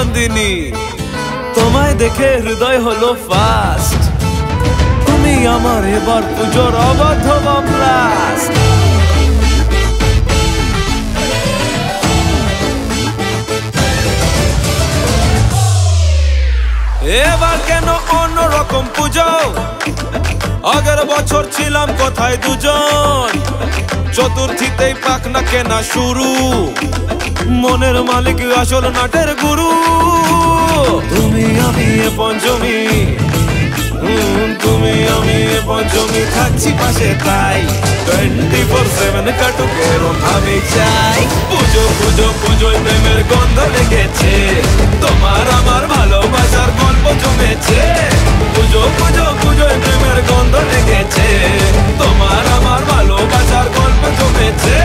নন্দিনী, তোমায় দেখে হৃদয় হলো ফাস্ট। তুমি আমার এবার পুজোর অবাধ্য ব্লাস্ট। এবার কেন অন্যরকম পুজো? আগের বছর ছিলাম কোথায় দুজন, চতুর্থীতেই পাক না কেনা শুরু। মনের মালিক আসল নাটের গুরু। তুমি আমি এ পঞ্চমী, তুমি আমি এ পঞ্চমী, থাকছি পাশে তাই 24/7 কাটুক এরম আমি চাই। পুজো পুজো পুজোয় প্রেমের গন্ধ লেগেছে, তোমার আমার ভালোবাসার গল্প জমেছে। পুজো পুজো পুজোয় প্রেমের গন্ধ লেগেছে, তোমার আমার ভালোবাসার গল্প জমেছে।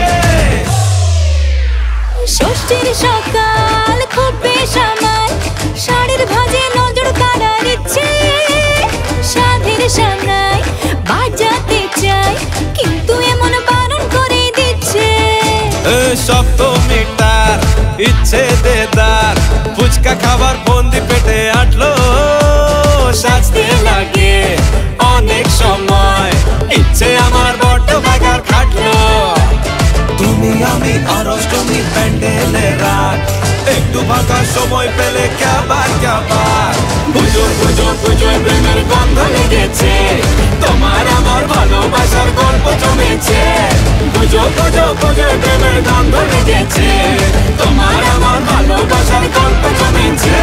ষষ্ঠীর সকাল খুব বেসামাল, শাড়ির ভাঁজে নজর কাড়ার ইচ্ছে। সাধের সামনায় বাজাতে চাই, কিন্তু এমন বারণ করে দিচ্ছে। সপ্তমীটার ইচ্ছে দেদার, ফুচকা খাবার বন্দি পেটে আটলো। সাজতে লাগে অনেক সময়, ইচ্ছে আমার বড্ড বাগার খাটলো। তুমি আমি আর অষ্টমী প্যান্ডেলে রাত, একটু ফাঁকা সময় পেলে ক্যাবার ক্যাবার। পুজো পুজো পুজোয় প্রেমের গন্ধ লেগেছে, তোমার আমার ভালোবাসার গল্প জমেছে। পুজো পুজো পুজোয় প্রেমের গন্ধ লেগেছে, তোমার আমার ভালোবাসার গল্প জমেছে।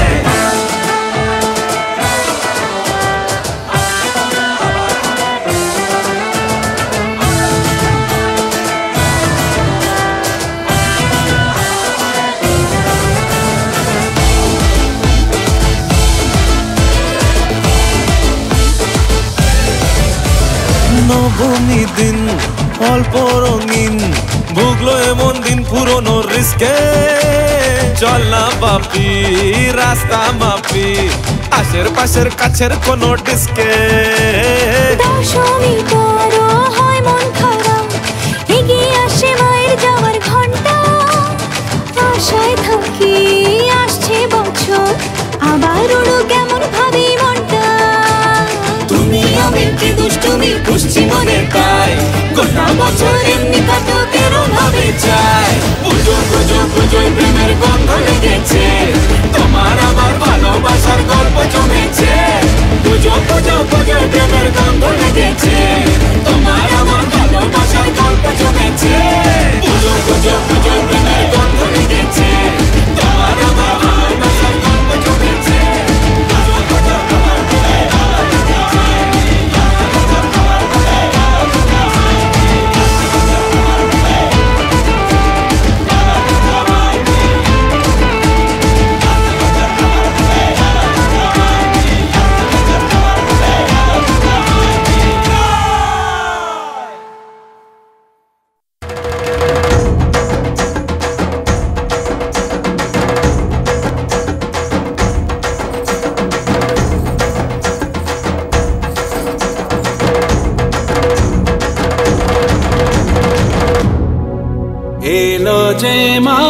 নবমী দিন অল্প রঙিন, ভুগলো এমন দিন পুরনো রিস্কে। চল না বাপি রাস্তা মাপি, আশের পাশের কাছের কোনো ডিস্কে। দশমী বড় হয় মন খারাপ, এগিয়ে আসে মায়ের যাওয়ার ঘন্টা। আশায় থাকি আসছে বছর, আবার উড়ো কেমন ভাবি মনটা। তুমি আমি কি দুষ্টুমি পুষছি মনে তাই, গোটা বছর এমনি কাটুক এরম ভাবে চাই। পুজো পুজো পুজোয় প্রেমের গন্ধ লেগেছে, তোমার আমার ভালোবাসার গল্প জমেছে। পুজো পুজো পুজোয় প্রেমের গন্ধ লেগেছে, তোমার আমার ভালোবাসার গল্প জমেছে। পুজো পুজো পুজোয় প্রেমের গন্ধ লেগেছে, তোমার আমার ভালোবাসার গল্প জমেছে। পুজো পুজো পুজোয় প্রেমের গন্ধ লেগেছে। এলো যে মা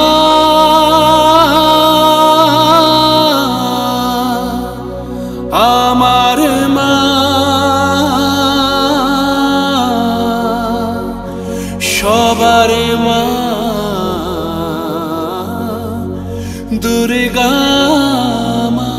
আমার মা, সবার মা দুর্গা মা।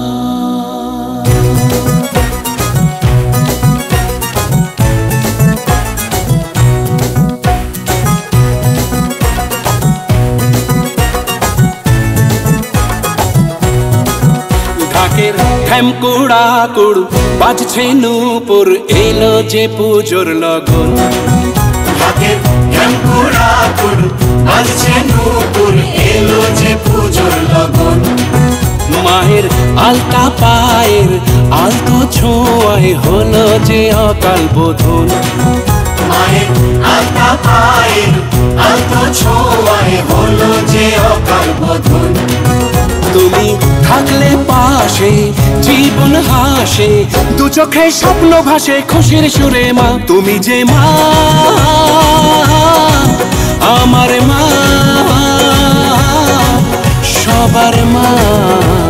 ঢ্যামকুড়া কুড় বাজছে নূপুর, এলো যে পুজোর লগন। ঢ্যামকুড়া কুড় বাজছে নূপুর, এলো যে পুজোর লগন। মায়ের আলতা পায়ের আলতো ছোঁয়ায় হলো যে অকাল বোধন। মায়ের আলতা পায়ের আলতো ছোঁয়ায় হলো যে অকাল বোধন। তুমি থাকলে পাশে জীবন হাসে, দু চোখে স্বপ্ন ভাসে খুশির সুরে মা। তুমি যে মা আমার মা, সবার মা।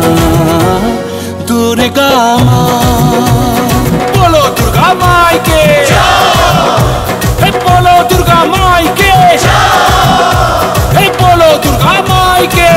মাইকে এই বলো দুর্গা মাইকে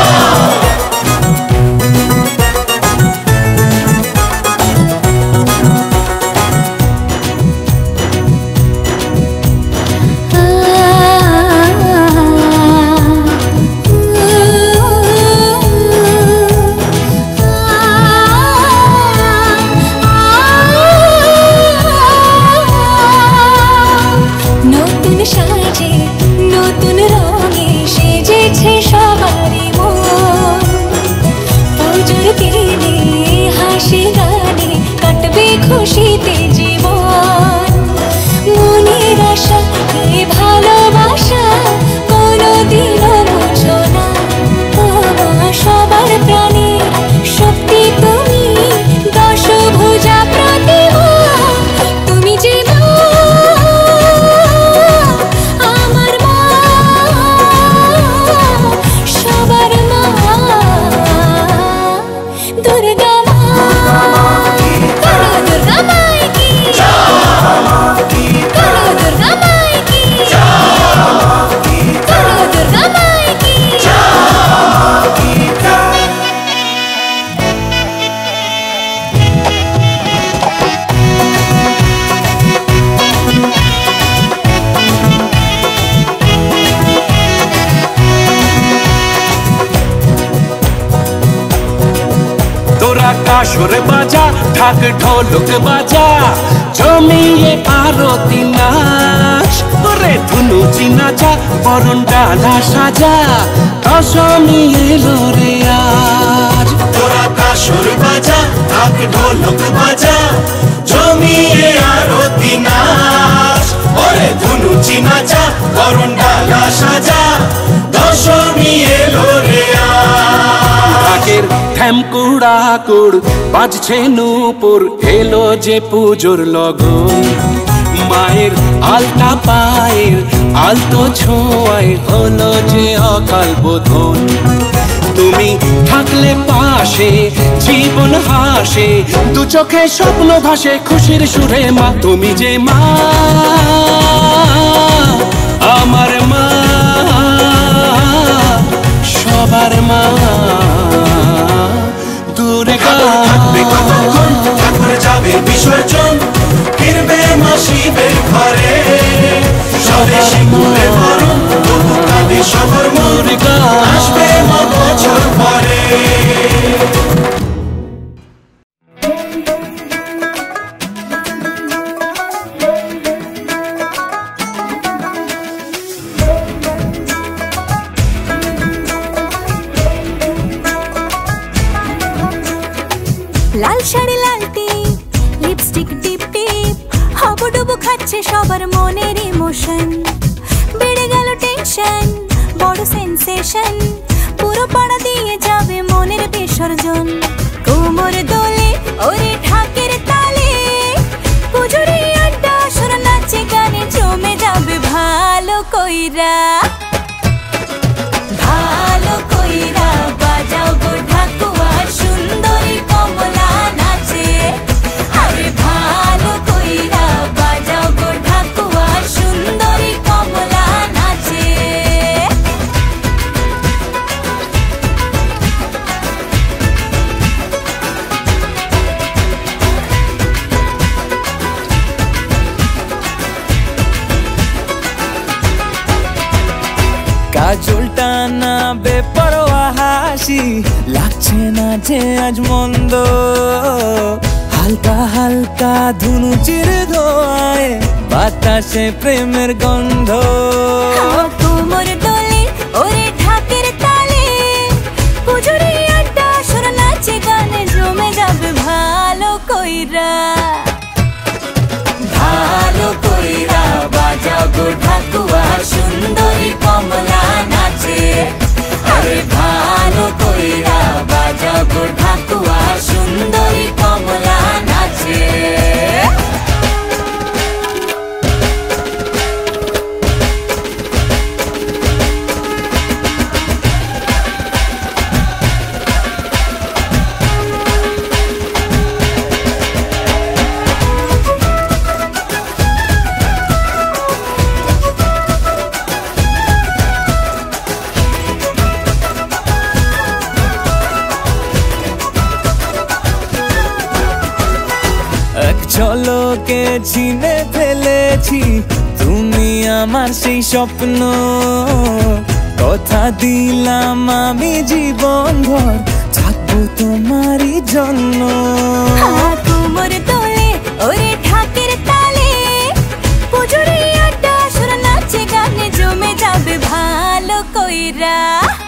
খুশিতে জীবন মনের আশা এই ভালোবাসা কোনোদিনও মুছো না আমার সবার প্রাণে শক্তি তুমি দশভুজা প্রতিমা তুমি যে আমার মা সবার মা দুর্গা কাসর বাজা ঢাক ঢোলক বাজা জমিয়ে আরতি নাচ করে ধুনুচি নাচা বরণ ডালা সাজা দশমী এলো রে আজ তোরা কাসর বাজা ঢাক ঢোলক বাজা জমিয়ে আরতি নাচ ওরে ধুনুচি নাচা বরণ ডালা সাজা দশমী এলো রে ঢাকের ঠ্যামকুড়াকুড় বাজছে নূপুর এলো যে পুজোর লগন মায়ের আলতা পায়ের আলতো ছোঁয়ায় হলো যে অকাল বোধন তুমি থাকলে পাশে জীবন হাসে দু চোখে স্বপ্ন ভাসে খুশির সুরে মা তুমি যে মা আমার মা সবার মা ঠাকুর যাবে বিসর্জন ফিরবে মা শিবের ঘরে সবে শিবুরে বরণ তবু কাঁদে সবর মন আসবে মা বছর পরে লাল শাড়ি লাল টিপ লিপস্টিক টিপ টিপ হাবুডুবু খাচ্ছে সবার মনের ইমোশন বেড়ে গেল টেনশন বড় সেন্সেশন পুরো পাড়া দিয়ে যাবে মনের বিসর্জন কোমর দোলে ওরে ঢাকের তালে পুজোরে আড্ডা সুর নাচে গানে জমে যাবে ভালো কইরা ভালো কইরা বাজাও গো ঢাকুয়া সুন্দরী কমলা নাচে আরে ভালো কইরা বাজাও গো ঢাকুয়া সুন্দরী কমলা নাচে কাজলটা না বেপরোয়া হাসি লাগছে না যে আজ মন্দ হালকা হালকা ধুনুচির ধোঁয়ায় বাতাসে প্রেমের গন্ধ কোমর দোলে ওরে ঢাকের তালে পুজোরে আড্ডা সুর নাচে গানে জমে যাবে ভালো কইরা ভালো কইরা বাজাও গো ঢাকুয়া সুন্দরী কমলা নাচে আরে ভালো কইরা বাজাও গো ঢাকুয়া সুন্দরী কমলা নাচে তোকে চিনে ফেলেছি, তুমি আমার সেই স্বপ্ন। কথা দিলাম আমি জীবন ভর থাকবো তোমারই জন্য। কোমর তোলে ওরে ঢাকের তালে, পুজোরে আড্ডা সুর নাচে গানে জমে যাবে ভালো কইরা।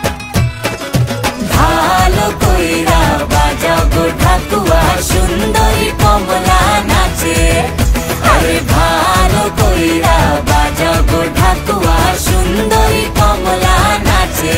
ভালো কইরা বাজাও গো ঠাকুয়া, সুন্দরী কমলা নাচে। আরে ভালো কইরা বাজাও গো ঠাকুয়া, সুন্দরী কমলা নাচে।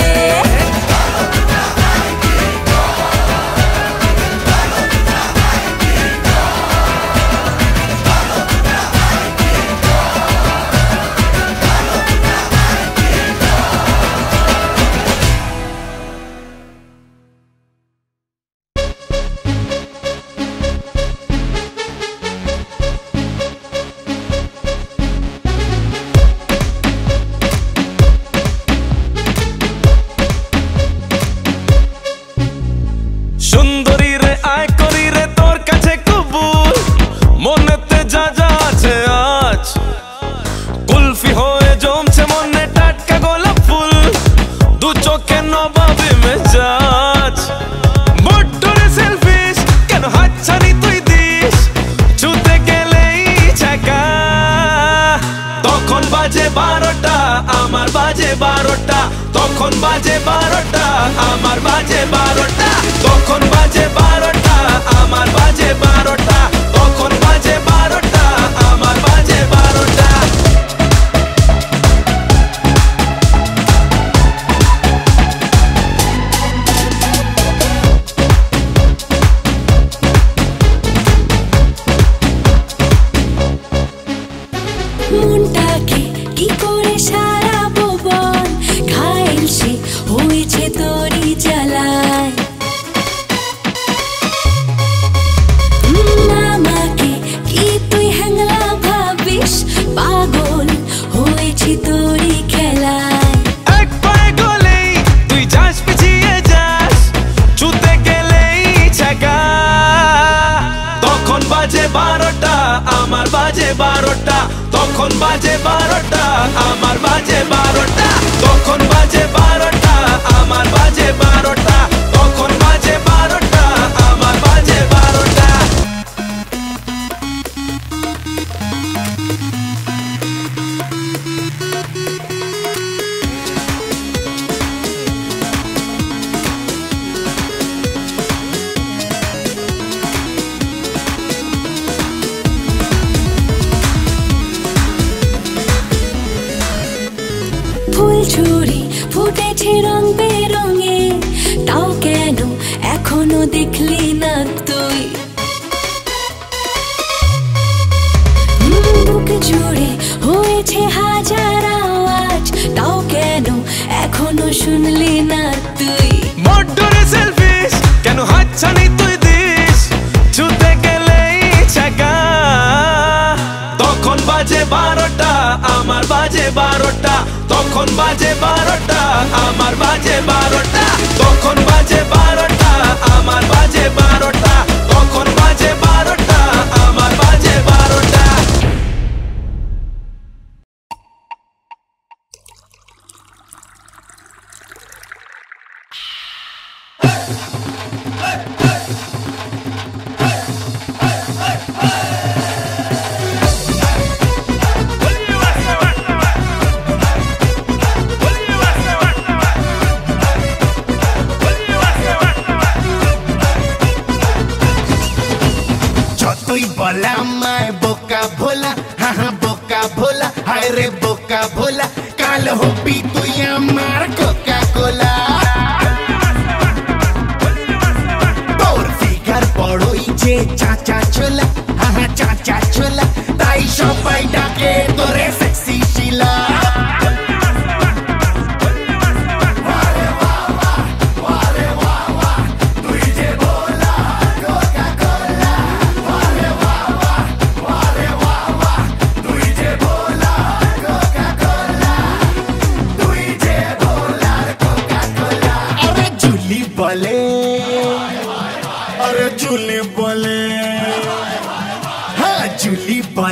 সুন্দরী রে আয় করি রে তোর কাছে কবুল, মনেতে যা যা আছে আজ কুলফি হয়ে জমছে মনে টাটকা গোলাপ ফুল, দু চোখে নবাবি মেজাজ। বড্ডরে সেলফিশ কেন হাতছানি তুই দিস, ছুতে গেলেই ছ্যাঁকা। তখন বাজে 12টা আমার বাজে 12টা, তখন বাজে 12টা আমার বাজে 12টা, তখন বাজে 12টা আমার বাজে 12টা, তখন বাজে 12টা আমার বাজে 12টা। মনটাকে কি করে সারাবো বল, ঘায়েল সে হয়েছে তোরই জ্বালায়। আমাকে কি তুই হ্যাংলা ভাবিস, পাগল হয়েছি তোরই খেলায়। এক পায়ে গলেই তুই যাস পিছিয়ে যাস, ছুতে গেলেই ছ্যাঁকা। তখন বাজে 12টা আমার বাজে 12টা, তখন বাজে 12টা আমার বাজে 12টা, তখন বাজে 12টা আমার বাজে 12টা, তখন বাজে 12টা আমার বাজে 12টা। ফুল ছুরি ফুটেছে রং বেরঙে, তাও কেন এখনো দেখলি না তুই। বুক জুড়ে হয়েছে হাজার আওয়াজ, তাও কেন এখনো শুনলি না তুই। বড্ডরে সেলফিশ কেন হাতছানি তুই দিস, ছুতে গেলেই ছ্যাঁকা। তখন বাজে 12টা আমার বাজে 12টা, তখন বাজে 12টা আমার বাজে 12টা, তখন বাজে 12টা আমার বাজে 12টা, তখন বাজে 12টা আমার বাজে 12টা। যতই বলা আমায় বোকা ভোলা, হ্যাঁ হ্যাঁ বোকা ভোলা, হায় রে বোকা ভোলা, কাল হবি তুই আমার কোকা কোলা। তোর ফিগার বড়ই যে চাচা ছোলা, হ্যাঁ হ্যাঁ চাচা ছোলা, তাই সবাই ডাকে তোরে সেক্সি শিলা। বলে আরে চুলি বলে, হ্যাঁ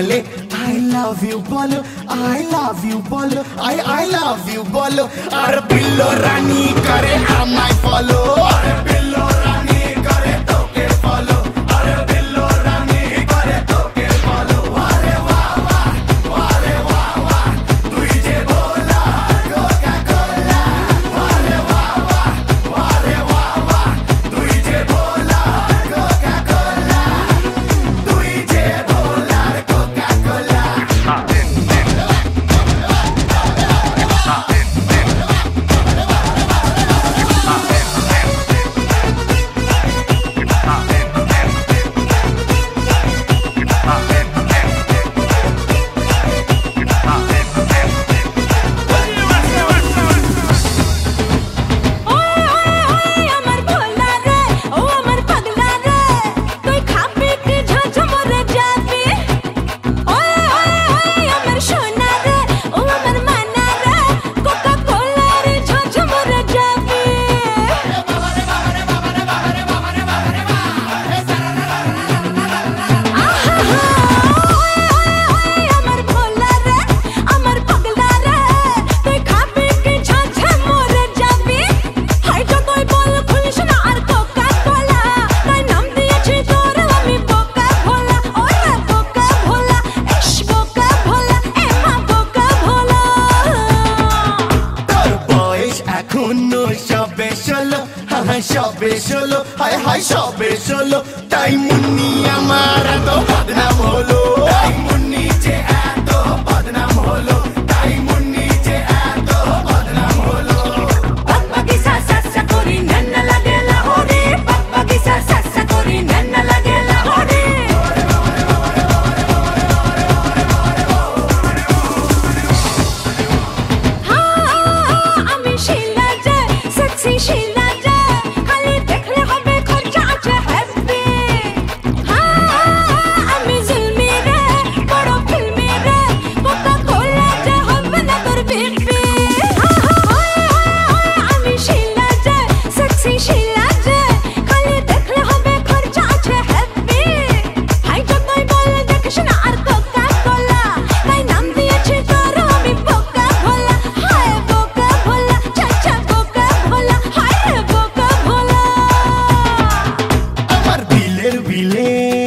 দিলে I love you বলো I love you বলো I love you বলো আর বিল্লো রানী করে আমায় ফলো আরে বিল্লো রানী করে তোকে ফলো আরে বিল্লো রানী করে তোকে ফলো আরে বাহ বাহ আরে বাহ বাহ তুই যে ভোলা কোকা কোলা আরে বাহ বাহ আরে বাহ বাহ তুই যে ভোলা কোকা কোলা তুই যে ভোলা কোকা কোলা আমার ভোলা রে ও আমার পাগলা রে তুই খাবি কি ঝঝমরে যাবি আমার সোনা রে ও আমার মানা রে কোকা কোলা রে ঝঝমরে যাবি আমার ভোলা রে আমার পাগলা রে তুই খাবি কি ঝঝমরে যাবি হাই তো তুই বল খুলিস না আর কোকা কোলা তাই নাম দিয়েছি তোর আমি বোকা ভোলা ওরে বোকা ভোলা ইস বোকা ভোলা এ মা বোকা ভোলা তোর বয়স এখনো সবে ষোলো সবে ষোলো হায় হায় সবে ষোলো তাই মুন্নি আমার এত বদনাম হলো তাই মুন্নি যে এত বদনাম হলো তাই মুন্নি যে এত বদনাম হলো পাপ্পাকি সাসা করি নান্না লাগেলা ওরে পাপ্পাকি সাসা করি নান্না লাগেলা ওরে আমি শিলা যে সেক্সি শিলা যে খালি দেখলে হবে খরচা আছে হ্যাপি আমি জুলমি রে বড় ফিল্মি রে কোকা কোলা যে হবে না তোর বিপি আমি শিলা যে সেক্সি শিলা যে খালি দেখলে হবে খরচা আছে হ্যাপি হাই তো তুই বল দেখিস না আর কোকা কোলা তাই নাম দিয়েছি তোর আমি বোকা ভোলা হায় বোকা ভোলা চাচা বোকা ভোলা হায় রে বোকা ভোলা আমার দিলের বিলে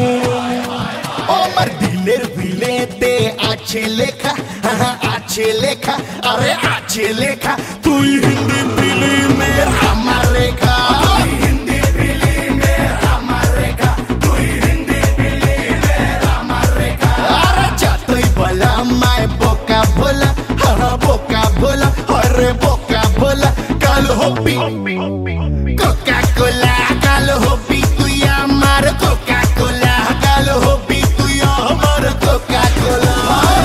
আমার দিলের বিলেতে আছে লেখা আছে লেখা আরে আছে লেখা তুই হিন্দি ফিল্মের আমার রেখা তুই হিন্দি ফিল্মের আমার রেখা তুই হিন্দি ফিল্মের আমার রেখা আরে যতই বলা আমায় বোকা ভোলা বোকা ভোলা আরে বোকা ভোলা কাল হবি কোকা কোলা কাল হবি তুই আমার কোকা কোলা কাল হবি তুই আমার কোকা কোলা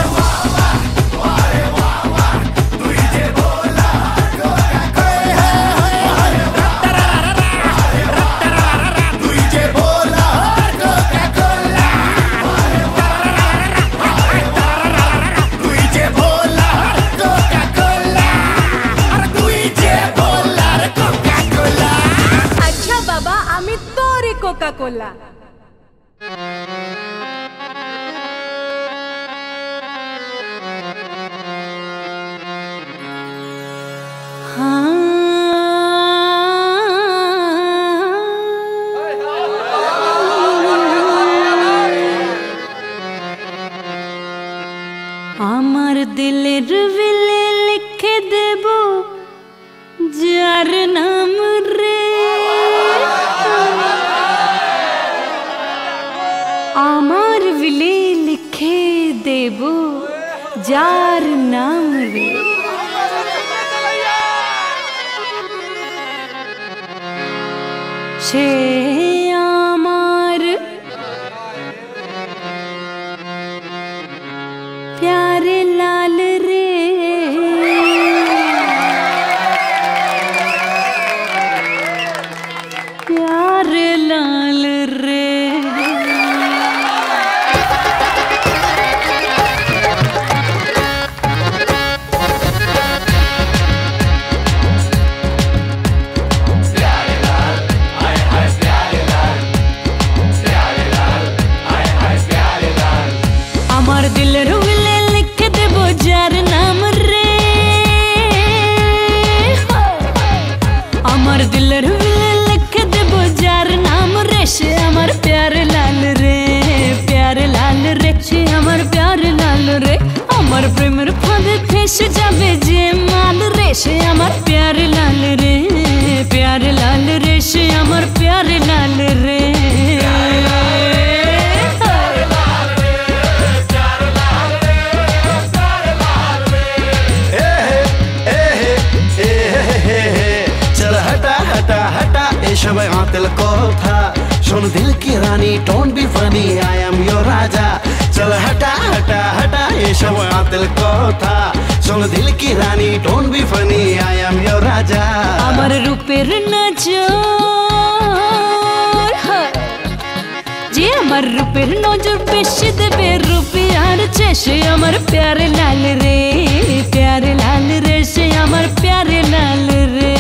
তুই যে ভোলা কোকা কোলা তুই যে ভোলা কোকা কোলা তুই যে ভোলা কোকা কোলা তুই যে ভোলা কোকা কোলা আচ্ছা বাবা আমি তোরে কোকা কোলা আমার দিলের বিলে লিখে দেব যার নাম রে আমার বিলে লিখে দেব যার নাম রে সে আমার प्यारे लाल रे प्यारे लाल रे प्यारे लाल রে আমার প্রেমের ফাঁদে ফেসে যাবে যে মাল রে সে আমার প্যারে লাল রে প্যারে লাল রে সে আমার প্যারে লাল রে সবাই আতেল কথা শোন দিল কি রানী don't be funny I am your রাজা চল হটা হটা হটা এ সবাই আতেল কথা শোন দিল কি রানী don't be funny I am your রাজা আমার রূপের নজর যে আমার রূপের নজর বেশি দেবে রূপিয়ার চেয়ে আমার প্যারে লাল রে প্যারে লাল রে সে আমার প্যারে লাল রে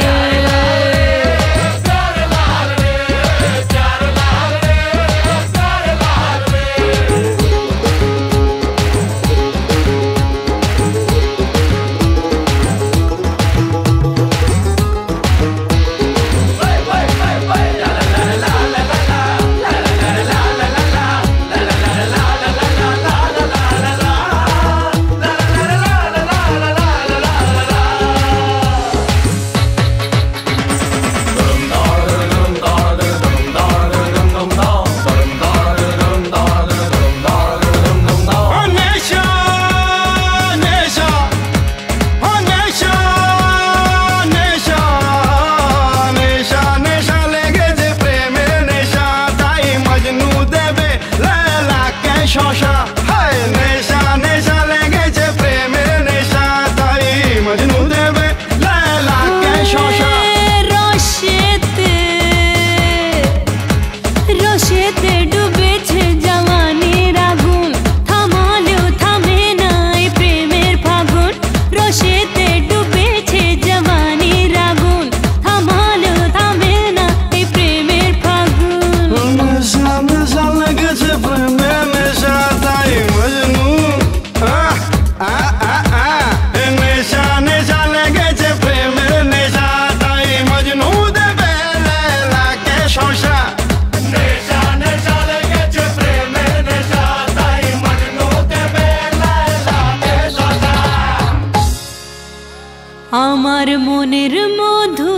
আমার মনের মধু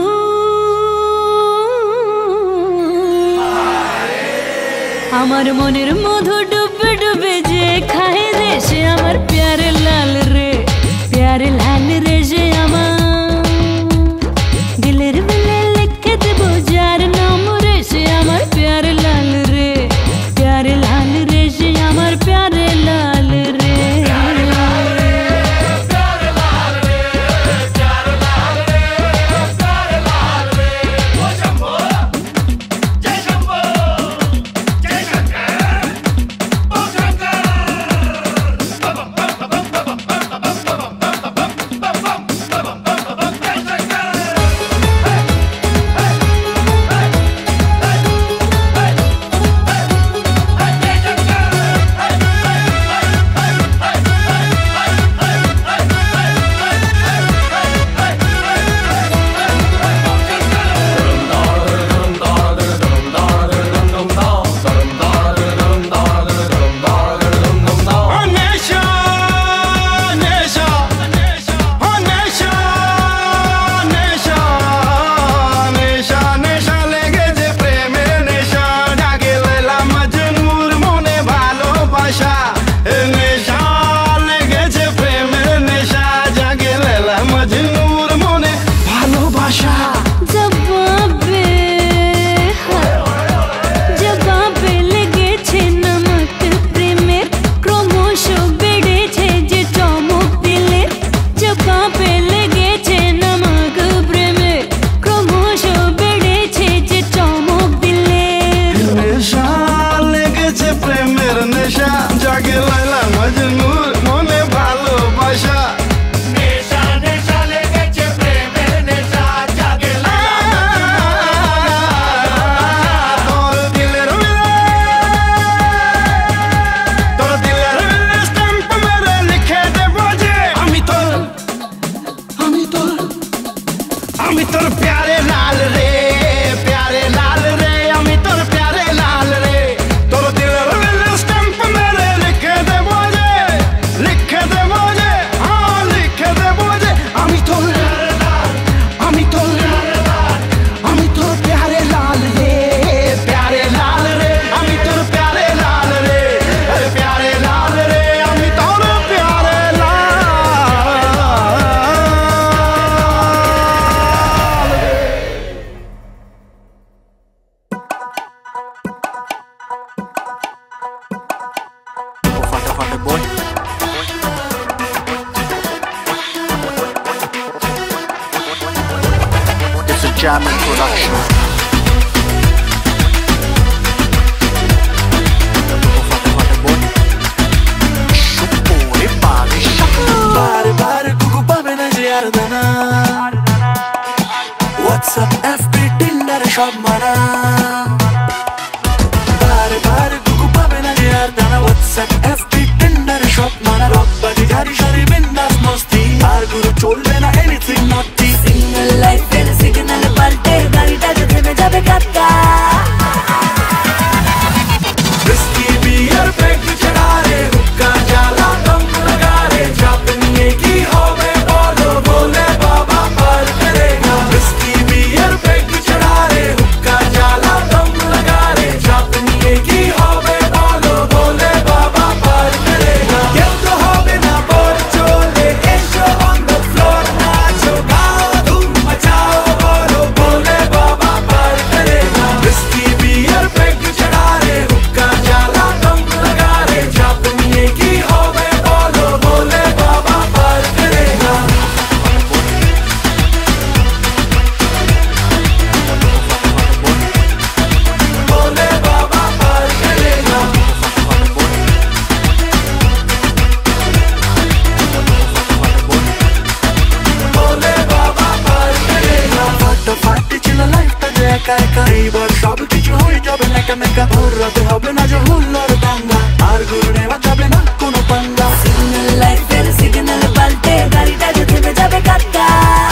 আমার মনের মধু ডুবে ডুবে যে খায় রে সে আমার প্যারে লাল রে প্যারে লাল রে সে আমার দিলের বেলে লিখে দেব যার নাম রে সে আমার প্যারে লাল রে প্যারে লাল রে সে আমার প্যারে লাল রে Jamming Production. WhatsApp, FB, Tinder, সব মারা বারে বারে গুগু পাবে না যে আর দানা WhatsApp, FB, Tinder, সব মারা রব্বাজি ঝাড়ি সারি বিন্দাস মস্তি আর গুরু চলবে না anything naughty সিঙ্গেল লাইফের সিগন্যাল পাল্টে গাড়িটা যে থেমে যাবে কাকা Whiskey, beer, peg चढ़ा रे हुक्का जाला दम लगा रे चाप निये की होवे बोलो बोले बाबा पार करेगा Whiskey, beer, peg चढ़ा रे हुक्का जाला दम लगा रे चाप निये की होवे बोलो बोले बाबा पार करेगा केउ तो होवे ना बोर चोले एशो on the floor नाचो गाओ धूम मचाओ बोलो बोले बाबा पार करेगा Whiskey, beer, peg चढ़ा रे हुक्का जाला दम लगा रे चाप निये की होवे बोलो बोले बाबा पार करेगा बोले बाबा पार करेगा बोले बाबा पार करेगा फटाफट चला लाइफটা যে একা একা এইবার সব কিছু হয়ে যাবে লেকা মেকা ভোর রাতে হবে না যে হুল্লোড় দাঙ্গা আর গুরু নেওয়া যাবে না কোনো পাঙ্গা সিঙ্গেল লাইফের সিগন্যাল পাল্টে গাড়িটা যে থেমে যাবে কাকা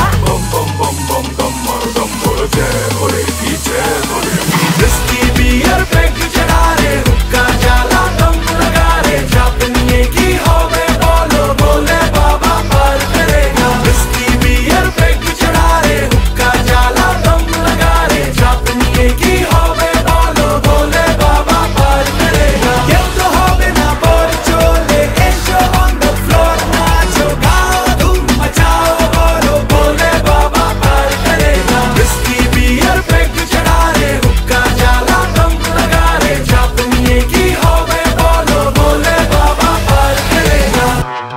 Whiskey, beer, peg चढ़ा रे हुक्का जाला दम लगा रे चाप निये की होवे बोलो बोले बाबा पार करेगा Whiskey, beer, peg चढ़ा रे हुक्का जाला दम लगा रे चाप निये की होवे बोलो बोले बाबा पार करेगा केउ तो होवे ना बोर चोले एशो on the floor नाचो गाओ धूम मचाओ बोलो बोले बाबा पार करेगा Whiskey, beer, peg चढ़ा रे हुक्का जाला दम लगा रे चाप निये की होवे बोलो बोले बाबा पार करेगा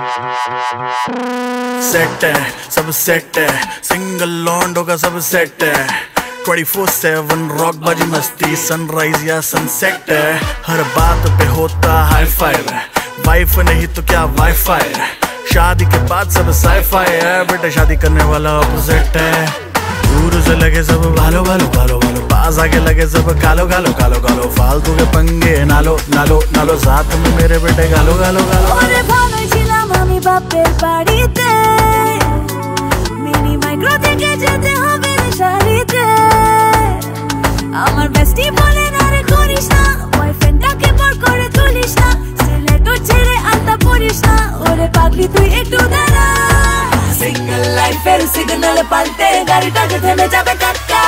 सेट है सब सेट है सिंगल लॉन्डो का सब सेट है 24/7 रॉक बाजी मस्ती सनराइज या सनसेट है हर बात पे होता हाई फाई वाइफ नहीं तो क्या वाईफाई शादी के बाद सब साईफाई है बेटा शादी करने वाला अपोजिट है दूर से लगे सब भालो भालो भालो भालो पास आके लगे सब कालो कालो कालो कालो फालतू के पंगे नालो नालो नालो साथ में मेरे बेटे गालो गालो गालो ওরে ভালোই ছিলাম আমি বাপের বাড়িতে মিনি মাইক্রো থেকে যেতে হবে শাড়িতে আমার বেস্টি বলে না রে করিস না বয়ফ্রেন্ডটাকে বর করে তুলিস না সিলেটো ছেড়ে আলতা পরিস না ওরে পাগলি তুই একটু দাঁড়া সিঙ্গেল লাইফের সিগন্যাল পাল্টে গাড়িটা যে থেমে যাবে কাকা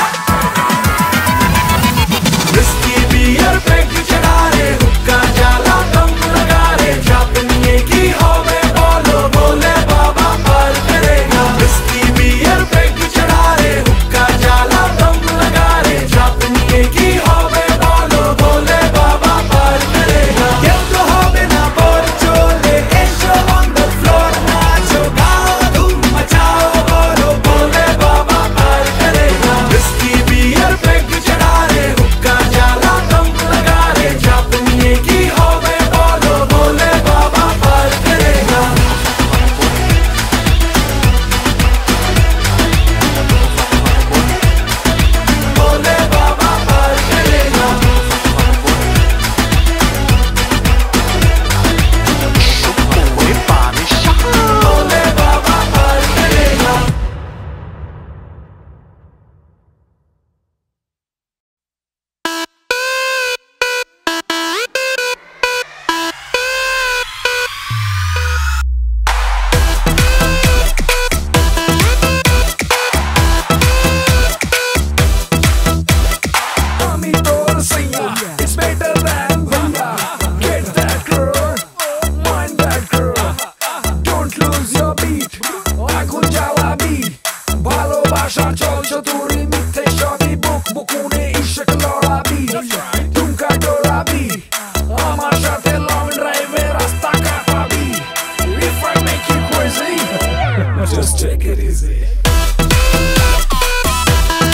Whiskey, beer, peg चढ़ा रे हुक्का जाला दम लगा रे चाप निये की होवे बोलो बोले बाबा पार करेगा Whiskey, beer, peg चढ़ा रे हुक्का जाला दम लगा रे चाप निये की होवे बोलो बोले बाबा पार करेगा केउ तो होवे ना बोर चोले एशो on the floor नाचो गाओ धूम मचाओ बोलो बोले बाबा पार करेगा Whiskey, beer, peg चढ़ा रे हुक्का जाला दम लगा रे चाप निये की होवे बोलो बोले बाबा पार करेगा बोले बाबा पार करेगा बोले बाबा पार करेगा It's better than Banga. Get that girl, mind that girl. Don't lose your beat. এখন জ্বালাবি ভালোবাসা চলছে তোরে মিথ্যে সবই বুক বুকুনে ইশক লড়াবি টুমকা ডোরাবি আমার সাথে লং ড্রাইভে রাস্তা কাটাবি If I make you crazy, just take it easy.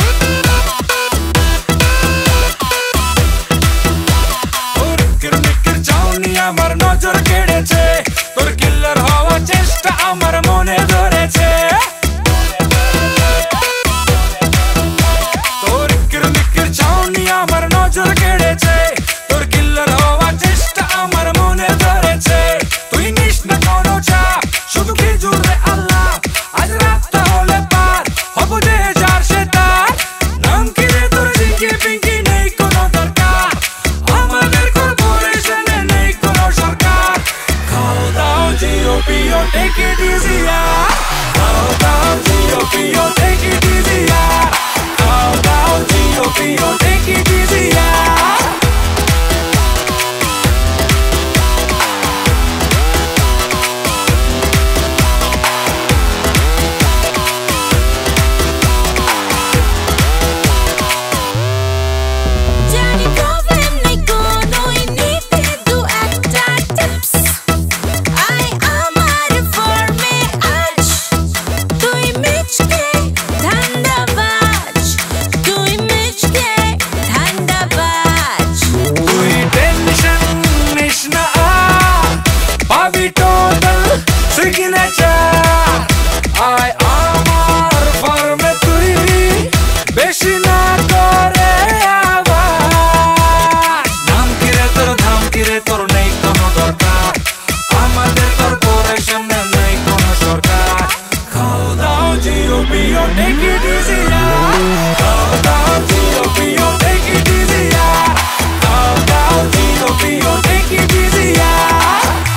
G.O.P.O. take it easy, yeah. Countdown, G.O.P.O. take it easy, yeah. Countdown, G.O.P.O. take it easy, yeah.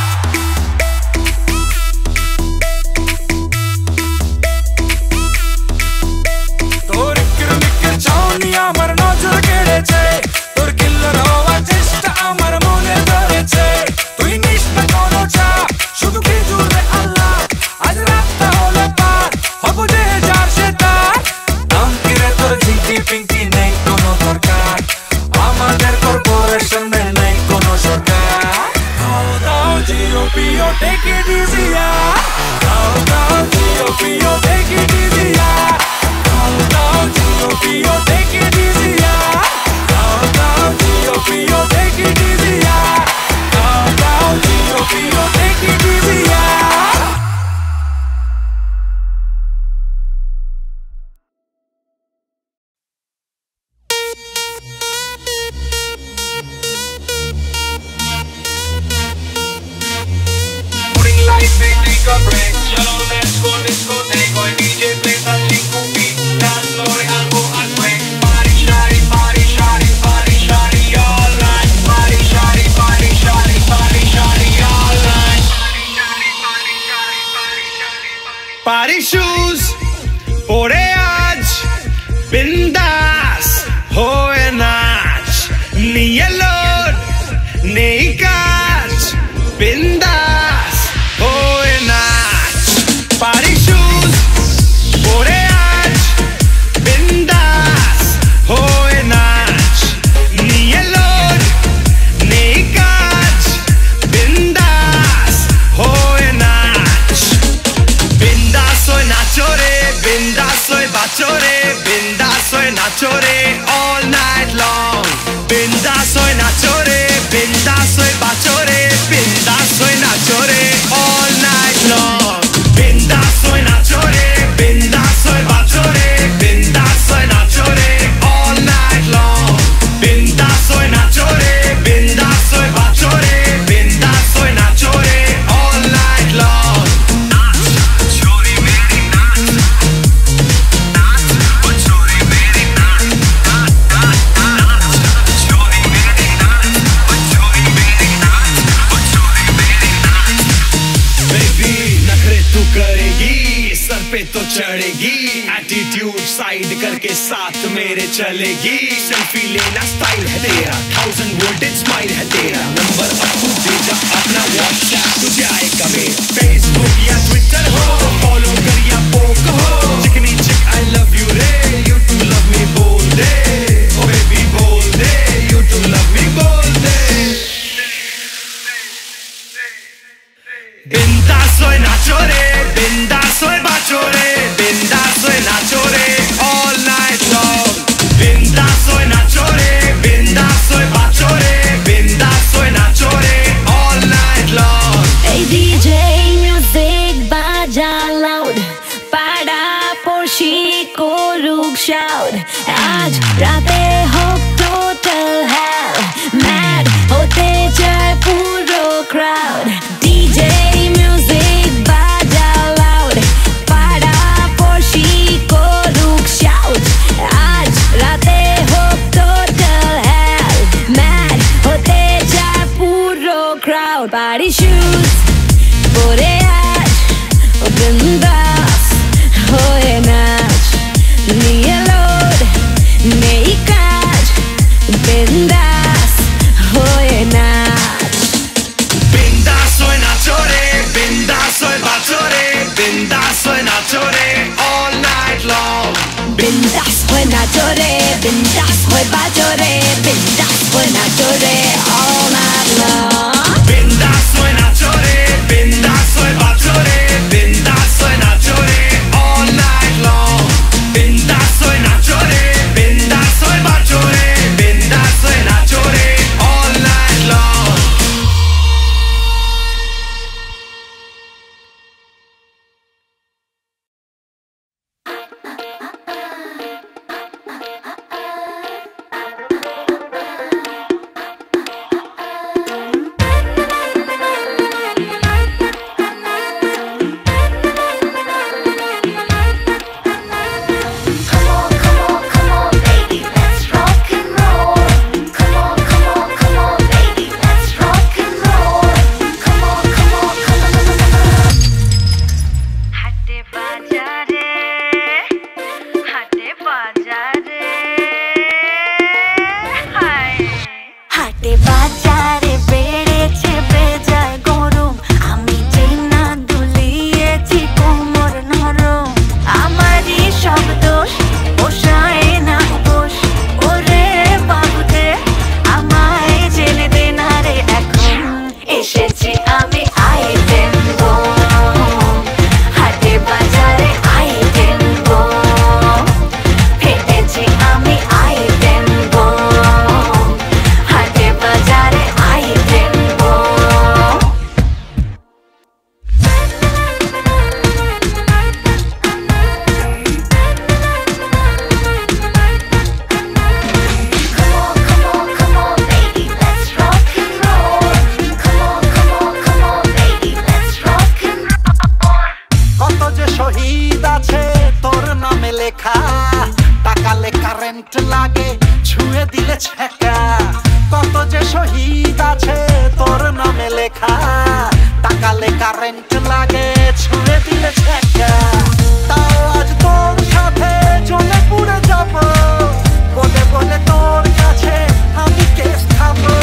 তোর কিরমিকের ছাউনি আমার নজর কেড়েছে, তোর কিল্লার হওয়ার চেষ্টা আমার মনে ধরেছে। তুই নিস না কোনো চাপ, শুধু কি জুড়ে আল্লাহ, আজ রাতটা হলো পার, হব যে যার সে তার। নাম কিরে তোর ঝিঙ্কি পিঙ্কি নেই কোনো দরকার, আমাদের কর্পোরেশনে নেই কোনো সরকার। খাও দাও G.O.P.O. take it easy, yeah. খাও দাও G.O.P.O. take it easy, yeah. Calm down, G.O.P.O. take it easy, yeah. Calm down, G.O.P.O. take it easy, yeah. Calm down, G.O.P.O. take it easy, yeah. Morning light, take a break. Chalo, let's go, take my DJ play some G.O.P. Dance floor, algo al break. Party, shari, party, shari, party, shari, all night. Party, shari, party, shari, party, shari, all night. Party, shari, party, shari, party, shari, party. পারি shoes পরে আজ বিন্দাস হয়ে নাচ, নিয়ে load নেই কাজ, বিন্দাস হয়ে নাচ। পারি শুজ পরে আজ বিন্দাস হয়ে নাচ, নিয়ে লোড নেই কাজ, বিন্দাস হয়ে নাচ। বিন্দাস হয়ে নাচো রে, বিন্দাস হয়ে বাঁচো রে, বিন্দাস হয়ে নাচো রে all night long। বিন্দাস হয়ে নাচো রে, বিন্দাস হয়ে বাঁচো রে, বিন্দাস হয়ে নাচো রে all night long। বিন্দাস হয়ে নাচো রে, বিন্দাস হয়ে বাঁচো রে, বিন্দাস হয়ে নাচো রে all night long। বিন্দাস হয়ে নাচো রে, বিন্দাস হয়ে বাঁচো রে, বিন্দাস হয়ে নাচো রে all night long। तू करेगी सर पे तो चढ़ेगी, एटीट्यूड साइड करके साथ मेरे चलेगी। सेल्फी लेना स्टाइल है तेरा, 1000 वोल्टेज स्माइल है तेरा। नंबर अब तू भेजा अपना व्हाट्सएप, तुझे आएगा मेरा। फेसबुक या ट्विटर हो, फॉलो कर या पोक हो, चिकनी चिक आई लव यू रे, यू टू लव मी बोल दे, ओ बेबी बोल दे, यू टू लव मी बोल दे। बिंदास होए नाचो रे, बिंदास होए बाचो रे, बिंदास होए नाचो रे all night long। बिंदास होए नाचो रे, बिंदास होए बाचो रे, बिंदास होए नाचो रे all night long। Hey DJ music baja loud, pada porshi koruk shout, aaj rate hok total hell, mad hote jay puro crowd। DJ music baja loud, pada porshi koruk shout, aaj rate hok total hell, mad hote jay puro crowd। Party shoes pore aaj bindas hoye nach, niye load nei kaj, bindas hoye nach। बिंदास होए नाचो रे, बिंदास होए बाचो रे, बिंदास होए नाचो रे all night long। Bindas hoye nacho re, bindas hoye bajo re, bindas hoye nacho re all night long। बिंदास होए नाचो रे, बिंदास होए बाचो रे, बिंदास होए नाचो रे all night long। बिंदास होए नाचो रे, बिंदास होए बाचो रे, बिंदास होए नाचो रे all night long। শহীদ আছে তোর নামে লেখা টাকালে কারেন্ট লাগে ছুঁয়ে দিলে ছেঁকা কত যে শহীদ আছে তোর নামে লেখা টাকালে কারেন্ট লাগে ছুঁয়ে দিলে ছেঁকা তাও আজ তোর সাথে চলে পুড়ে যাব বলে বলে তোর কাছে আমি কেস খাবো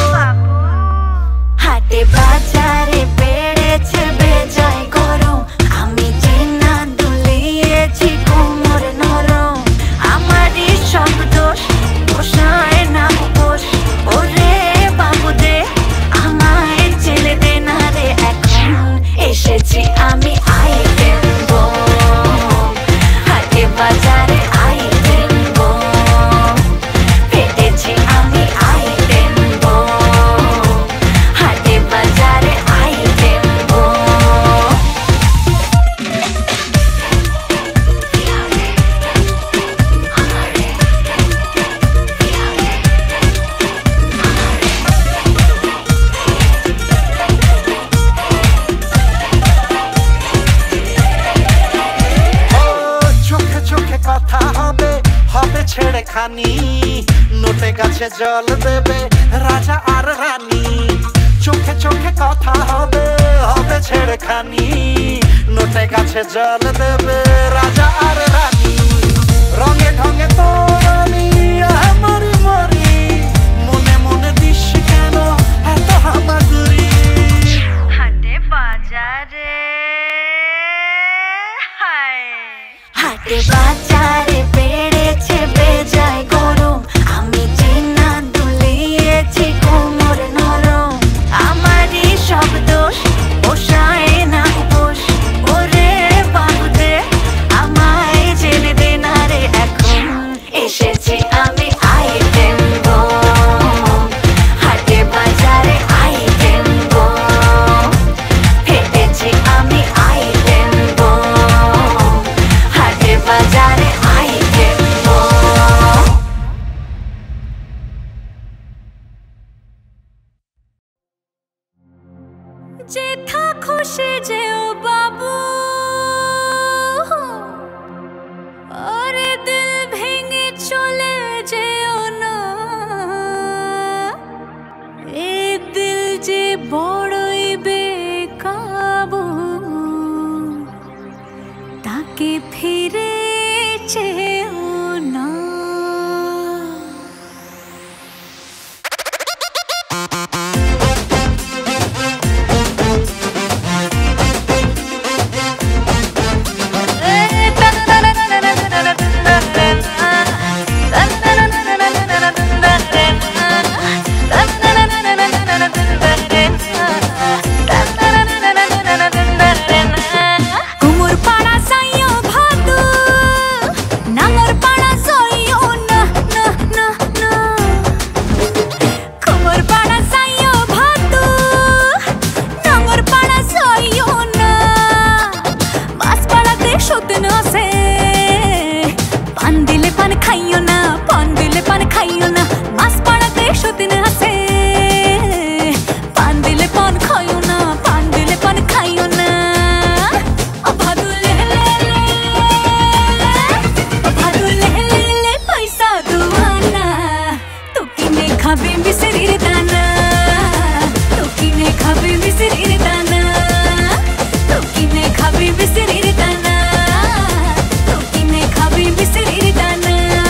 হাটে বাজারে বেড়েছে বেজায় গরম আমি যে না দুলিয়েছি কোমর নরম আমারই সব দোষ পোষায় না পোষ ওরে বাবু দে আমায় ছেলে দে না রে এখন এসেছি আমি আইটেম বম হাটে বাজারে আইটেম বম পেটেছি আমি আইটেম বম হাটে বাজারে আইটেম বম চোখে চোখে কথা হবে হবে ছেড়ে খানি নোটে গাছে জল দেবে রাজা আর রানী চোখে চোখে কথা হবে হবে ছেড়ে খানি নোটে গাছে জল দেবে রাজা আর রানী রঙে ঢঙে তোর আমি মরি মরি মনে মনে দিস কেন এত হামাগুড়ি হাটে বাজারে হাটে বাজারে বেড়েছে বেজায় গরম আমি যে না দুলিয়েছি কোমর নরম আমারই সব দোষ পোষায় না পোষ ওরে বাবু দে আমায় জেনে দে না রে এখন এসেছি আমি আইটেম বম হাটে বাজারে আইটেম বম ফেটেছি আমি আইটেম বম হাটে বাজারে আইটেম বম যেথা খুশি যেও বাবু আরে দিল ভেঙে চলে যেও না এ দিল যে বড়ই বেকাবু তাকে ফিরে চেও না কুমুর পাড়া সাইও ভাদু নাঙ্গর পাড়া সাইও না না না না কুমুর পাড়া সাইও ভাদু নাঙ্গর পাড়া সাইও না বাস পাড়াতে সুদিন আছে পান দিলে পান খাইও না পান দিলে পান খাইও না বাস পাড়াতে সুদিন আছে পান দিলে পান খাইও না পান দিলে পান খাইও না ভাদু লে লে লে ভাদু লে লে লে পয়সা দুয়ানা তো কিনে খাবে মিশরির দানা তো কিনে খাবে মিশরির দানা তো কিনে খাবে মিশরির দানা তো কিনে খাবে মিশরির দানা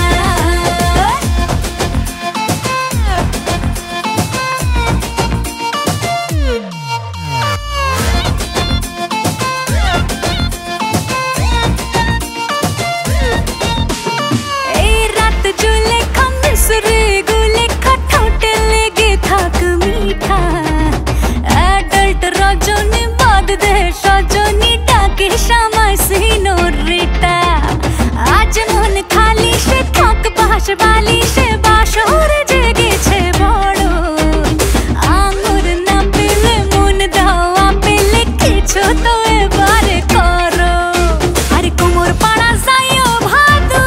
এই রাত জুলে খামসরে গুলে খাঠোটে লেগে থাক মিঠা অ্যাডাল্ট রজনী বাদ দে সজনী ডাকে শামায় সিনোরিটা আজ মন খালি সে থাক বাস বালি সে বাসর জেগেছে বড় আঙুর না পেলে মন দাওয়া পেলে কিছু তো এবারে করো আরে কোমর পাড়া সাইও ভাদু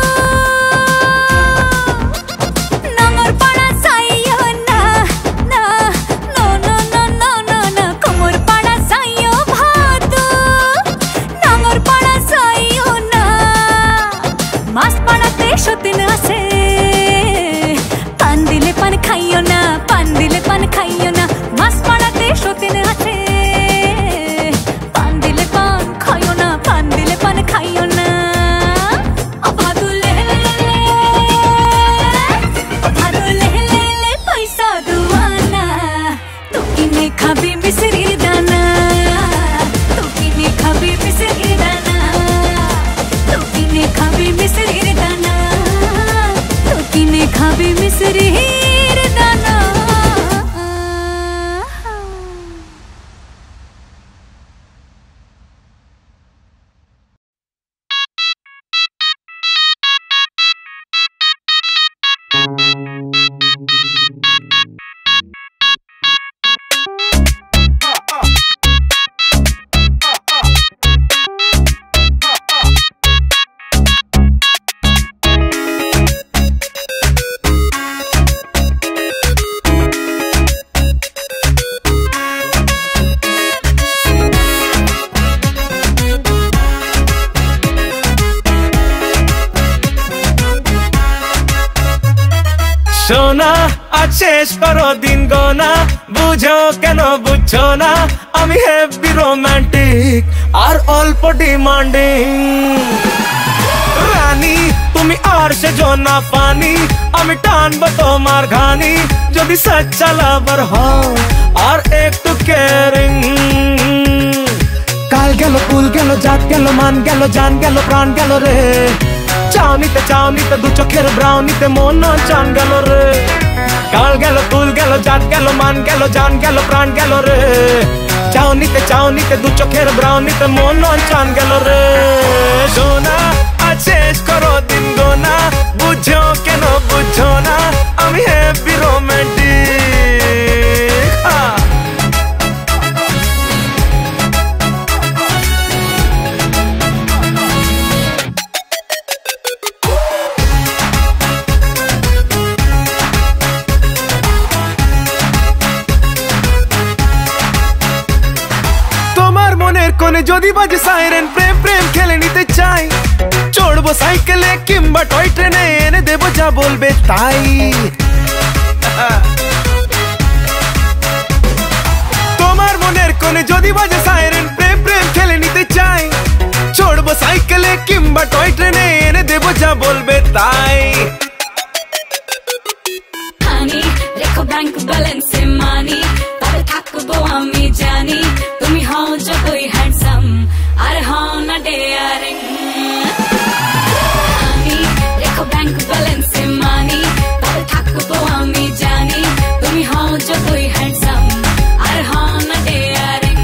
নাঙ্গর পাড়া সাইও না না no no no no no না কোমর পাড়া সাইও ভাদু নাঙ্গর পাড়া সোনা আজ শেষ করো দিন গোনা, বুঝো কেন বুঝছো না আমি হেভি রোমান্টিক আর অল্প ডিমান্ডিং। রানী তুমি আর সে জোনা পানি, আমি টানবো তোমার ঘানি যদি সচ্চা লাভার হও আর একটু কেয়ারিং। কাল গেল কুল গেল জাত গেল মান গেল জান গেল প্রাণ গেল রে, চাউনিতে দু চোখের ব্রাউনিতে মন চান গেল রে। কাল গেল কুল গেল জাত গেল মান গেল জান গেল প্রাণ গেল রে, চাউনিতে দু চোখের ব্রাউনিতে মন চান গেল রে। সোনা আজ শেষ করো দিন গোনা, বুঝো কেন বুঝো না আমি হেভি রোমান্টিক। কোনে যদি বাজে সাইরেন প্রেম প্রেম খেলে নিতে চাই, চড়বো সাইকেলে কিংবা টয় ট্রেনে এনে দেবো যা বলবে তাই। তোমার মনের কোনে যদি বাজে সাইরেন প্রেম প্রেম খেলে নিতে চাই, চড়বো সাইকেলে কিংবা টয় ট্রেনে এনে দেবো যা বলবে তাই। হানি রেখো ব্যাংক ব্যালেন্সে মানি, তবে থাকবো আমি জানি তুমি হও যতই হ্যান্ডসাম আর হও না ডেয়ারিং। হানি রেখো ব্যাংক ব্যালেন্সে মানি, তবে থাকবো আমি জানি তুমি হও যতই হ্যান্ডসাম আর হও না ডেয়ারিং।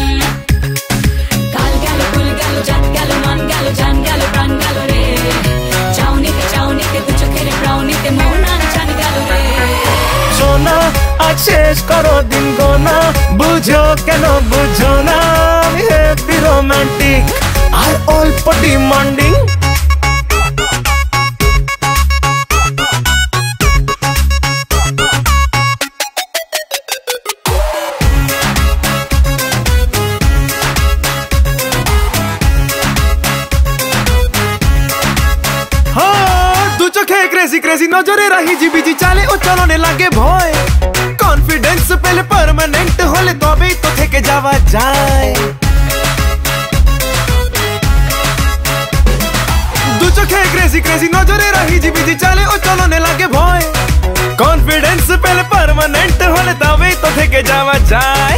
কাল গেল কুল গেল জাত গেল মান গেল জান গেল প্রাণ গেল রে, চাউনিতে দু চোখের ব্রাউনিতে মন চান গেল রে। সোনা আজ শেষ করো দিন গোনা, বুঝো কেন বুঝো না আমি হেভি রোমান্টিক আর অল্প ডিমান্ডিং। দু চোখে ক্রেজি ক্রেজি নজরে রাহি জিবিজি চালে ও চলনে লাগে ভয়, কনফিডেন্স পেলে পার্মানেন্ট হলে তবেই তো থেকে যাওয়া যায়। দু চোখে ক্রেজি ক্রেজি নজরে রাহি জিবিজি চালে ও চলনে লাগে ভয়, কনফিডেন্স পেলে পার্মানেন্ট হলে তবেই তো থেকে যাওয়া যায়।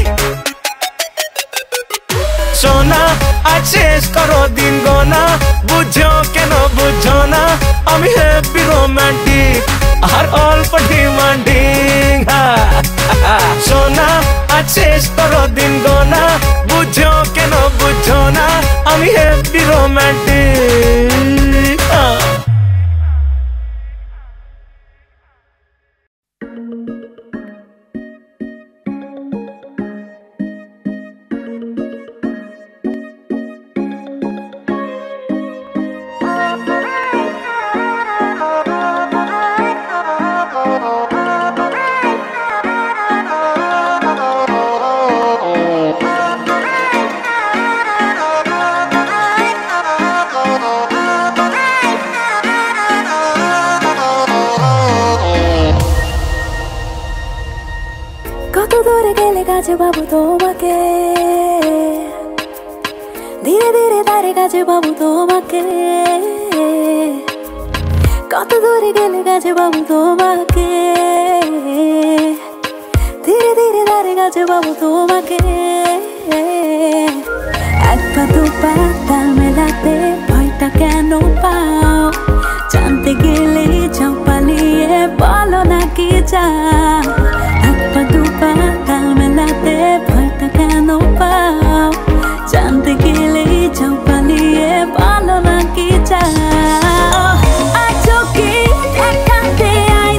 সোনা আজ শেষ করো দিন গোনা, বুঝো কেন বুঝো না আমি হেভি রোমান্টিক আর অল্প ডিমান্ডিং। সোনা আজ শেষ করো দিন গোনা, বুঝো কেন বুঝো না আমি হেভি রোমান্টিক। কত দূরে গেলে কাছে বাবু তোমাকে, ধীরে ধীরে তারে কাছে বাবু তোমাকে, কত দূরে গেলে কাছে বাবু তোমাকে, ধীরে ধীরে তারে কাছে বাবু তোমাকে। এক পা দু পা তাল মেলাতে ভয়টা কেন পাও, জানতে গেলে যাও পালিয়ে বলো না কি চাও। এক পা দু পা তাল মেলাতে ভয়টা কেন পাও, জানতে গেলে যাও পালিয়ে বলো না কি চাও। আজও কি দেখাতে আই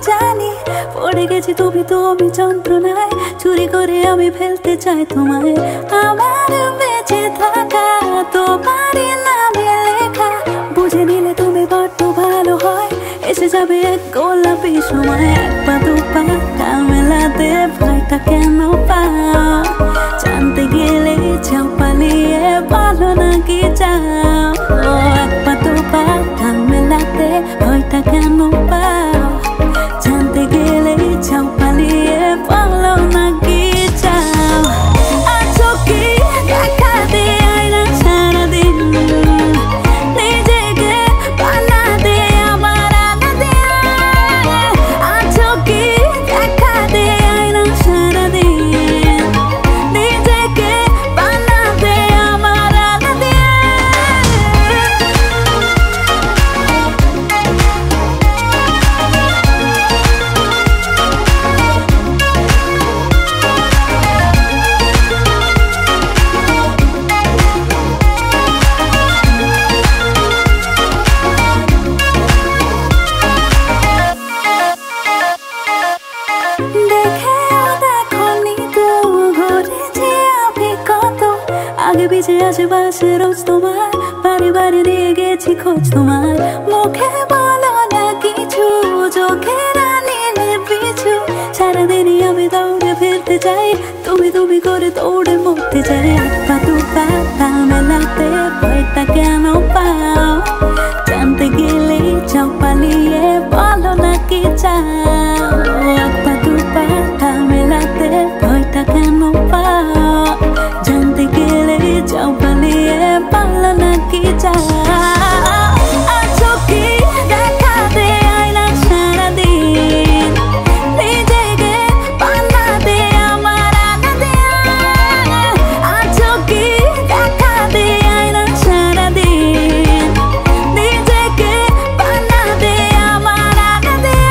জানি পড়ে গেছি তুমি তো আমি যন্ত্রণায় চুরি করে আমি ফেলতে চাই তোমায় আমার বেঁচে থাকা তোমারই নামে লেখা বুঝে নিলে তুমি বড্ড ভালো হয় এসে যাবে এক গোলাপি সময় এক পা দু পা মেলাতে ভয়টা কেন পাও জানতে গেলে চাও পালিয়ে ভালো নাকি চাও ও এক পা দু পা মেলাতে ভয়টা কেন পাও জানতে গেলে চাও পালিয়ে ভালো নাকি চাও আছো কি দেখা দিয়ে আয়না সারাদিন নিজেকে বানাতে আমার আনা দিয়ে আছো কি দেখা দিয়ে আয়না সারাদিন নিজেকে বানাতে আমার আনা দিয়ে দেখেও দেখনি তো ঘুরেছি আমি কত আগে পিছে আশেপাশে রোজ তোমার বাড়ি বাড়ি দিয়ে গেছি খোঁজ তোমার মুখে বলো না কিছু চোখে না নিলে পিছু সারাদিনই আমি দৌড়ে ফিরতে চাই তুমি তুমি করে দৌড়ে মরতে চাই এক পা দু পা মেলাতে ভয়টা কেন পাও জানতে গেলে চাও পালিয়ে বলো নাকি চাও এক পা দু পা মেলাতে ভয়টা কেন পাও জানতে গেলে চাও পালিয়ে বলো নাকি চাও আছো কি দেখাতে আয়না সারাদিন নিজেকে বানাতে আমার আনা দিয়ে আছো কি দেখাতে আয়না সারাদিন নিজেকে বানাতে আমার আনা দিয়ে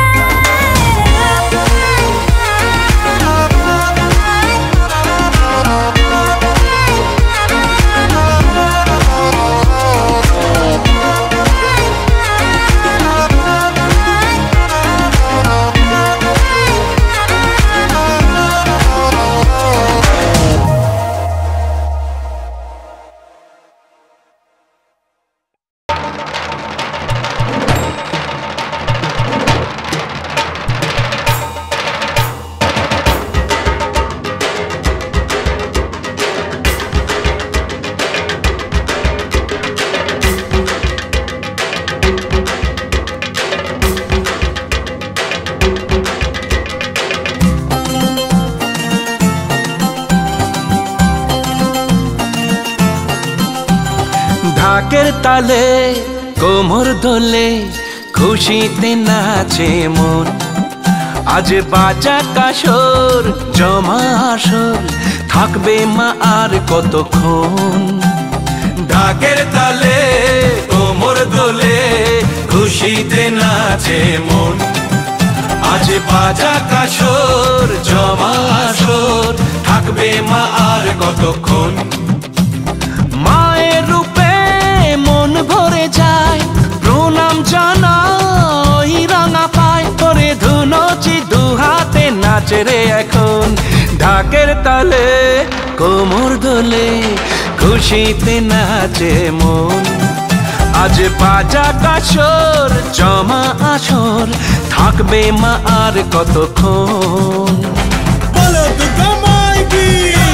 ঢাকের তালে কোমর দোলে খুশিতে নাচে মন আজ বাজা কাসর জমা আসর থাকবে মা আর কতক্ষণ ঢাকের তালে কোমর দোলে খুশিতে নাচে মন আজ বাজা কাসর জমা আসর থাকবে মা আর কতক্ষণ মায়ের রূপে মন ভরে যায় প্রণাম জানাই রাঙা পায় করে ধুনচি দু হাতে নাচে রে এখন ঢাকের তালে কোমর দোলে খুশিতে নাচে মন আজ বাজা কাসর জমা আসর থাকবে মা আর কতক্ষণ বলো দুর্গা মাইকি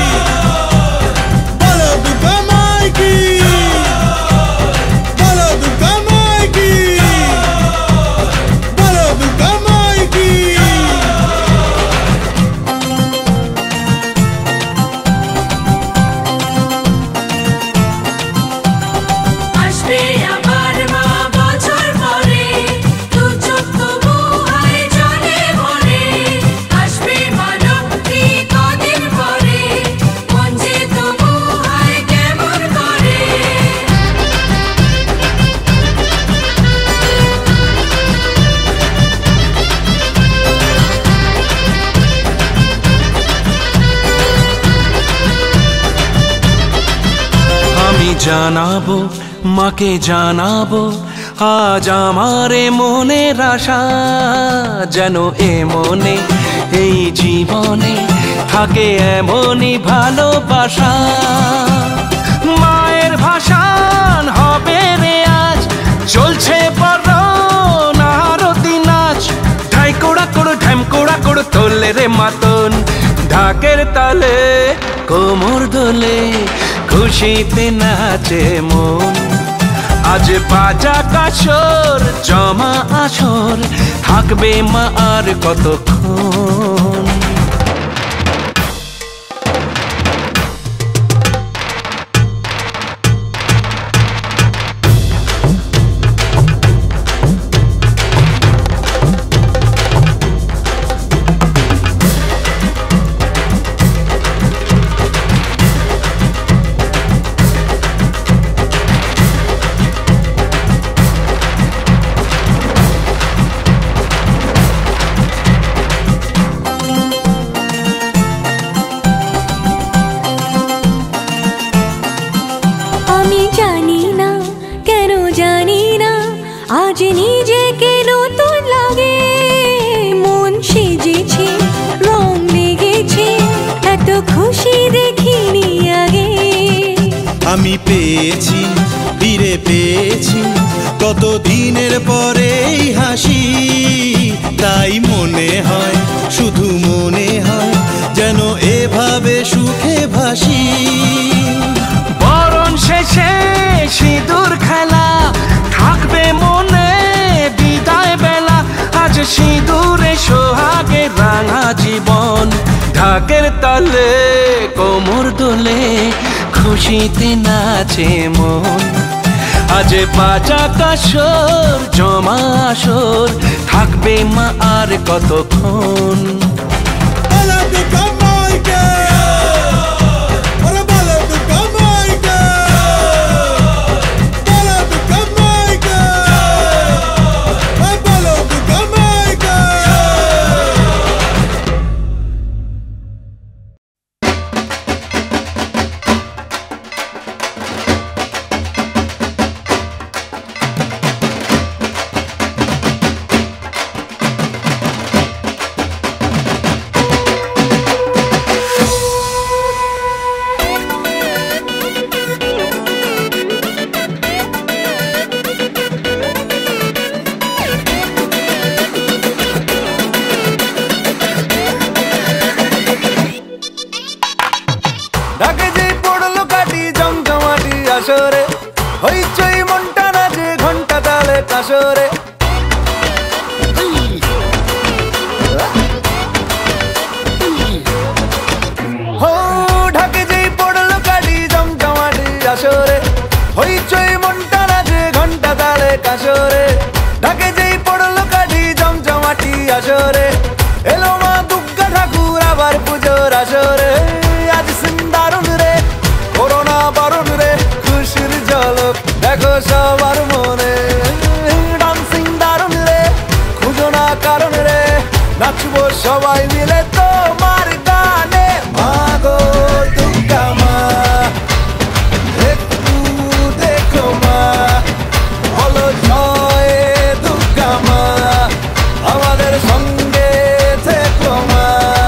বলো দুর্গা মাইকি বলো দুর্গা মাইকি বলো দুর্গা মাইকি আসবে আমার মা বছর পরে দু চোখ তবু হয় জলে ভরে আসবে মা লক্ষ্মী কদিন পরে মন যে তবু হয় কেমন করে আমি জানাবো মাকে জানাবো আজ আমার মনের আশা যেন এ মনে এই জীবনে থাকে এমনই ভালোবাসা। মায়ের ভাষান হবে রে আজ, চলছে বরণ আরতি নাচ। ঢাই কোড়া কোড় ঢ্যাম কোড়া কোড় তোলে রে মাতন, ঢাকের তালে কোমর দোলে খুশিতে নাচে মন। আজ বাজা কাসর জমা আসর, থাকবে মা আর কতক্ষণ। আজ নিজেকে নতুন লাগে, মন সেজেছে রং লেগেছে, এত খুশি দেখিনি আগে। আমি পেয়েছি ফিরে পেয়েছি কত দিনের পরে হাসি, তাই মনে হয় শুধু মনে হয় যেন এভাবে সুখে ভাসি। বরণ শেষে সিঁদুর খেলা থাকবে মনে বিদায় বেলা, আজ সিঁদুরে সোহাগে রাঙা জীবন। ঢাকের তালে কোমর দোলে খুশিতে নাচে মন। আজ বাজা কাসর জমা আসর, থাকবে মা আর কতক্ষণ। ঢাকে যে পড়লো কাটি জমজমাটি আসরে, হইচই মনটা নাচে ঘন্টা তালে কাসরে। ঢাকে যেই পড়লো কাটি জমজমাটি আসরে, হইচই মনটা নাচে ঘন্টা তালে কাসরে। ঢাকে যেই পড়লো কাটি জমজমাটি আসরে, এলো মা দুর্গা ঠাকুর আবার পুজোর আসরে। আজ সিন্দারুন রে করোনা বারণ রে, খুশির ঝলক দেখো সবার মনে। ডান্সিং দারুন রে খুঁজো না কারণ রে, নাচবো সবাই মিলে তোমার গানে। মা গো দুর্গা মা একটু দেখো মা, বলো জয় দুর্গা মা, আমাদের সঙ্গে থেকো মা।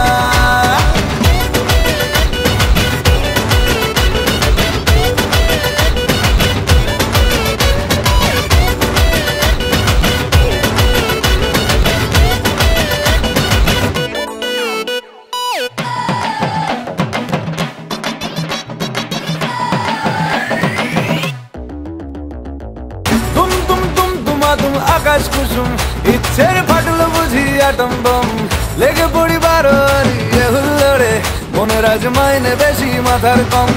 আকাশ কুসুম ইচ্ছের ফাটলো বুঝি আটম বম, লেগে পড়ি বারোয়ারি হুল্লোড়ে, মনের আজ মাইনে বেশি মাথার কম।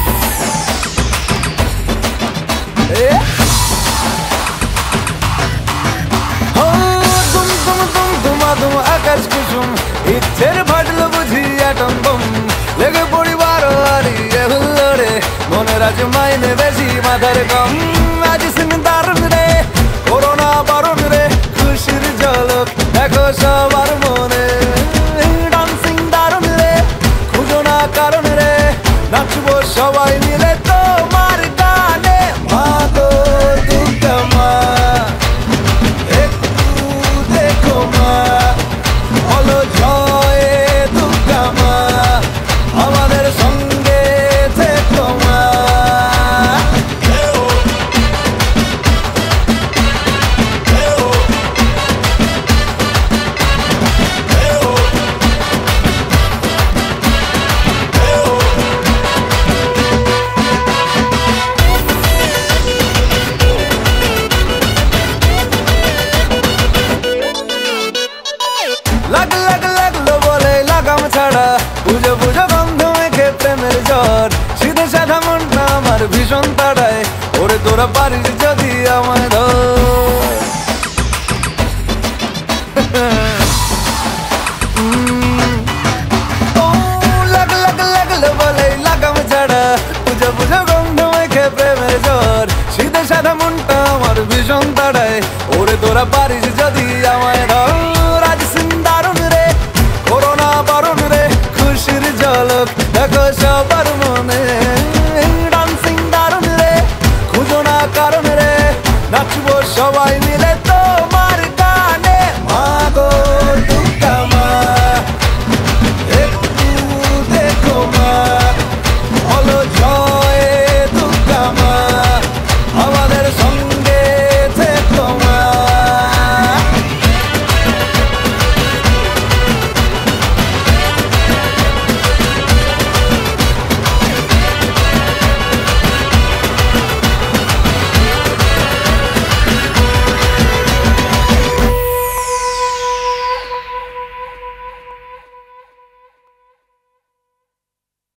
আকাশ কুসুম ইচ্ছের ফাটলো বুঝি আটম বম, লেগে পড়ি বারোয়ারি হুল্লোড়ে, মনের আজ মাইনে বেশি মাথার কম। আজ সিং দারুন রে করোনা বারণ রে, খুশির ঝলক দেখো সবার মনে। ডান্সিং দারুন রে খুঁজো না কারণ রে, নাচবো সবাই মিলে তোমার গানে। মা গো দুর্গা মা তোরা পারিস